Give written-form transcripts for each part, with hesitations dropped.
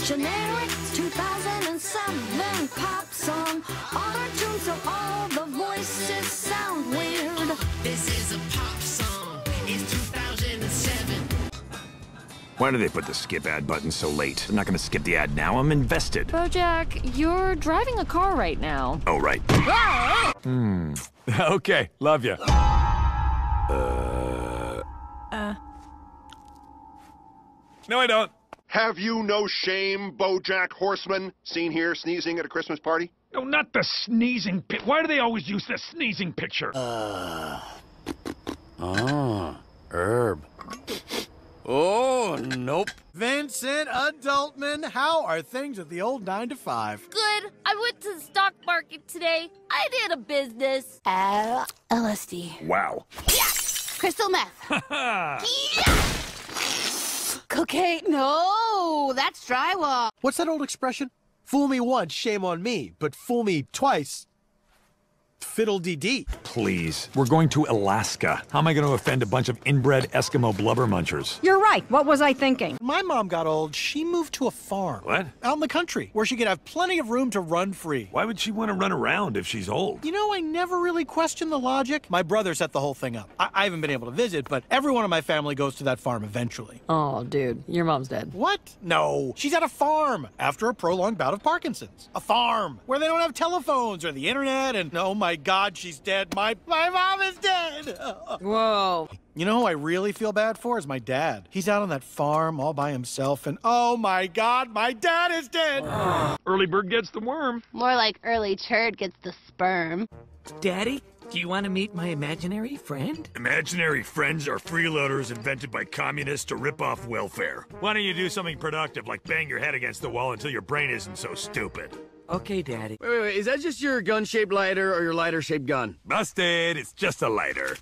generic 2007 pop song. Auto-tune so all the voices sound weird. This is a pop song. It's 2007. Why do they put the skip ad button so late? I'm not gonna skip the ad now. I'm invested. Bojack, you're driving a car right now. Oh, right. Okay, love you. No, I don't. Have you no shame, bojack horseman? Seen here sneezing at a Christmas party? No, not the sneezing Why do they always use the sneezing picture? Herb. Oh, nope. Vincent Adultman, how are things at the old 9 to 5? Good. I went to the stock market today. I did a business. LSD. Wow. Yeah. Crystal meth. Yeah. Cocaine. No, that's drywall. What's that old expression? Fool me once, shame on me, but fool me twice, fiddle-dee-dee. Please. We're going to Alaska. How am I going to offend a bunch of inbred Eskimo blubber munchers? You're right. What was I thinking? My mom got old. She moved to a farm. What? Out in the country, where she could have plenty of room to run free. Why would she want to run around if she's old? You know, I never really questioned the logic. My brother set the whole thing up. I haven't been able to visit, but everyone in my family goes to that farm eventually. Oh, dude, your mom's dead. What? No, she's at a farm after a prolonged bout of Parkinson's. A farm where they don't have telephones or the internet, and oh my God, she's dead. My mom is dead. Whoa. You know who I really feel bad for is my dad. He's out on that farm all by himself, and oh my God, my dad is dead. Early bird gets the worm. More like early turd gets the sperm. Daddy, do you want to meet my imaginary friend? Imaginary friends are freeloaders invented by communists to rip off welfare. Why don't you do something productive, like bang your head against the wall until your brain isn't so stupid? Okay, Daddy. Wait, is that just your gun-shaped lighter or your lighter-shaped gun? Busted, it's just a lighter.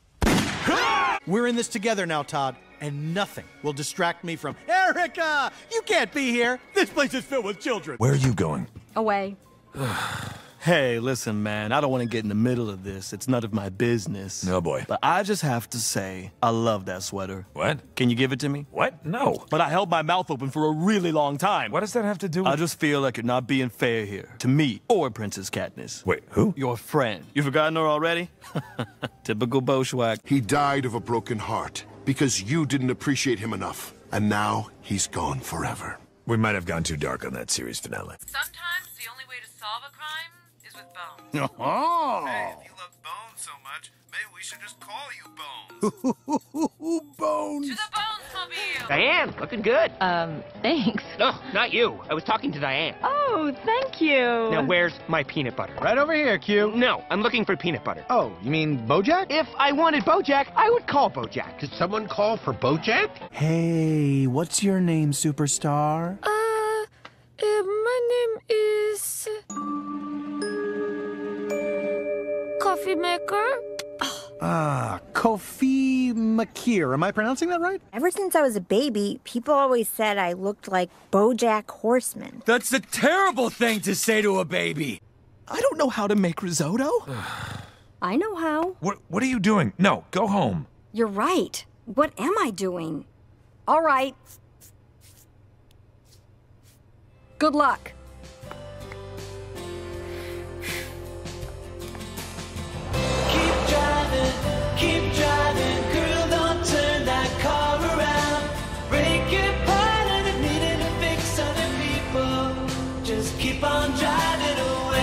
We're in this together now, Todd, and nothing will distract me from Erica! You can't be here! This place is filled with children! Where are you going? Away. Hey, listen, man, I don't want to get in the middle of this. It's none of my business. Oh, boy. But I just have to say, I love that sweater. What? Can you give it to me? What? No. But I held my mouth open for a really long time. What does that have to do with... I just feel like you're not being fair here. To me, or Princess Katniss. Wait, who? Your friend. You forgotten her already? Typical bojack. He died of a broken heart because you didn't appreciate him enough. And now he's gone forever. We might have gone too dark on that series finale. Sometimes the only way to solve a crime is with bones. Oh. Hey, if you love Bones so much, maybe we should just call you Bones. Bones. To the Bonesmobile! Diane, looking good. Thanks. No, not you. I was talking to Diane. Oh, thank you. Now, where's my peanut butter? Right over here, Q. No, I'm looking for peanut butter. Oh, you mean Bojack? If I wanted Bojack, I would call Bojack. Did someone call for bojack? Hey, what's your name, superstar? My name is... Coffee maker. Kofi Makir. Am I pronouncing that right? Ever since I was a baby, people always said I looked like bojack horseman. That's a terrible thing to say to a baby. I don't know how to make risotto. I know how. What are you doing? No, go home. You're right. What am I doing? All right. Good luck. Keep driving, girl, don't turn that car around. Break your part and if needing to fix other people, just keep on driving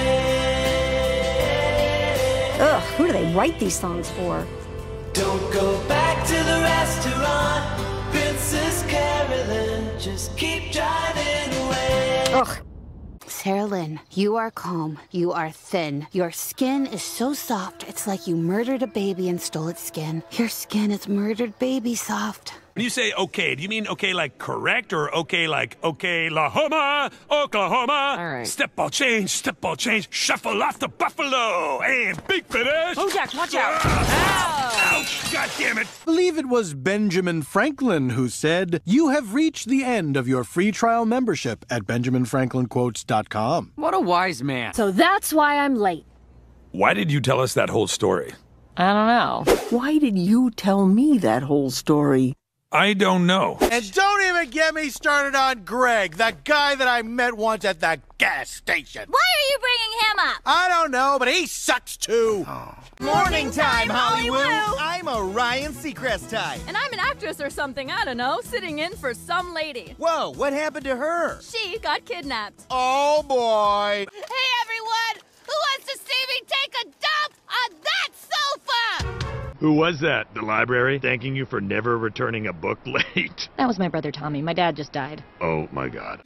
away. Ugh, who do they write these songs for? Don't go back to the restaurant, Princess Carolyn, just keep driving away. Ugh. Sarah Lynn, you are calm. You are thin. Your skin is so soft, it's like you murdered a baby and stole its skin. Your skin is murdered baby soft. When you say okay, do you mean okay like correct or okay like Oklahoma, Oklahoma? All right. Step ball change, shuffle off the buffalo, and big finish. Bojack, watch out. Ouch, God damn it. I believe it was Benjamin Franklin who said, "You have reached the end of your free trial membership at BenjaminFranklinQuotes.com. What a wise man. So that's why I'm late. Why did you tell us that whole story? I don't know. Why did you tell me that whole story? I don't know. And don't even get me started on Greg, the guy that I met once at the gas station. Why are you bringing him up? I don't know, but he sucks too. Morning time, Hollywood! I'm a Ryan Seacrest type. And I'm an actress or something, I don't know, sitting in for some lady. Whoa, what happened to her? She got kidnapped. Oh boy. Hey everyone! Who wants to see me take a dump on that sofa? Who was that? The library? Thanking you for never returning a book late. That was my brother Tommy. My dad just died. Oh my God.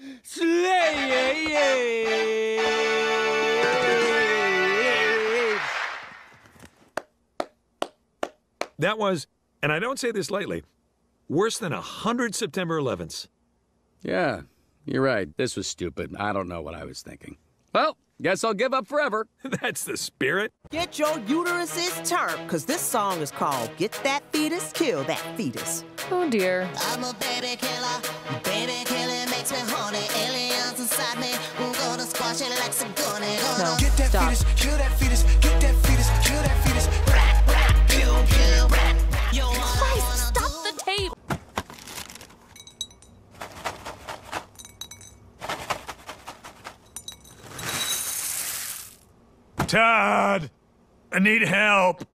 That was, and I don't say this lightly, worse than 100 September 11ths. Yeah, you're right. This was stupid. I don't know what I was thinking. Well, guess I'll give up forever. That's the spirit. Get your uteruses turned, because this song is called Get That Fetus, Kill That Fetus. Oh dear. I'm a baby killer. Baby killing makes me horny. Aliens inside me. I'm gonna squash it like some gunny. No, Get that stop. fetus, kill that fetus, get that fetus, kill that fetus. Brat, brat, pew, pew, brat. Christ, stop the tape! Todd, I need help.